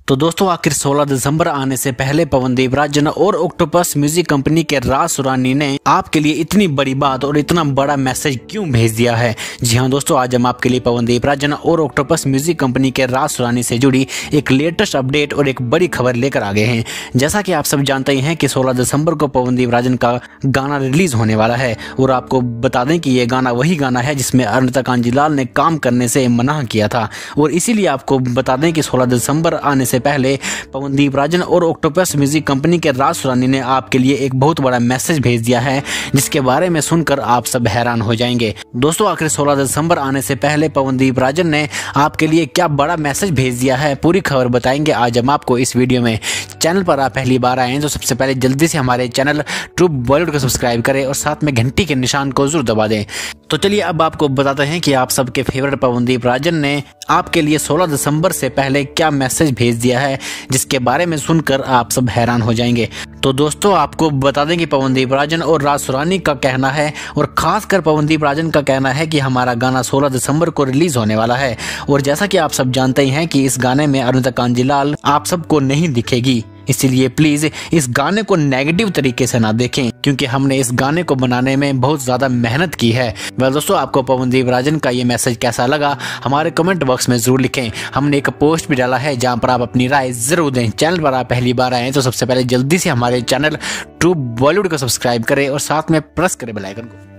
तो दोस्तों आखिर 16 दिसंबर आने से पहले पवनदीप राजन और ऑक्टोपस म्यूजिक कंपनी के राज सुरानी ने आपके लिए इतनी बड़ी बात और इतना बड़ा मैसेज क्यों भेज दिया है। जी हाँ दोस्तों, आज हम आपके लिए पवनदीप राजन और ऑक्टोपस म्यूजिक कंपनी के राज सुरानी से जुड़ी एक लेटेस्ट अपडेट और एक बड़ी खबर लेकर आ गए हैं। जैसा कि आप सब जानते ही हैं कि 16 दिसंबर को पवनदीप राजन का गाना रिलीज होने वाला है और आपको बता दें कि ये गाना वही गाना है जिसमें अरुणिता कांजीलाल ने काम करने से मना किया था और इसीलिए आपको बता दें कि 16 दिसंबर आने से पहले पवनदीप राजन और ऑक्टोपस म्यूजिक कंपनी के राज सुरानी ने आपके लिए एक बहुत बड़ा मैसेज भेज दिया है जिसके बारे में सुनकर आप सब हैरान हो जाएंगे। दोस्तों आखिर 16 दिसंबर आने से पहले पवनदीप राजन ने आपके लिए क्या बड़ा मैसेज भेज दिया है, पूरी खबर बताएंगे आज हम आपको इस वीडियो में। चैनल पर आप पहली बार आए हैं तो सबसे पहले जल्दी से हमारे चैनल ट्रू बॉलीवुड को सब्सक्राइब करें और साथ में घंटी के निशान को जरूर दबा दें। तो चलिए अब आपको बताते हैं कि आप सबके फेवरेट पवनदीप राजन ने आपके लिए 16 दिसंबर से पहले क्या मैसेज भेज दिया है जिसके बारे में सुनकर आप सब हैरान हो जाएंगे। तो दोस्तों आपको बता दें कि पवनदीप राजन और राज सुरानी का कहना है और खासकर पवनदीप राजन का कहना है कि हमारा गाना 16 दिसंबर को रिलीज होने वाला है और जैसा कि आप सब जानते ही हैं कि इस गाने में अरुणिता कांजीलाल आप सबको नहीं दिखेगी, इसीलिए प्लीज इस गाने को नेगेटिव तरीके से ना देखें क्योंकि हमने इस गाने को बनाने में बहुत ज्यादा मेहनत की है। वेल दोस्तों, आपको पवनदीप राजन का ये मैसेज कैसा लगा हमारे कमेंट बॉक्स में जरूर लिखें। हमने एक पोस्ट भी डाला है जहां पर आप अपनी राय जरूर दें। चैनल पर आप पहली बार आए तो सबसे पहले जल्दी से हमारे चैनल ट्रू बॉलीवुड को सब्सक्राइब करें और साथ में प्रेस करें बेल आइकन को।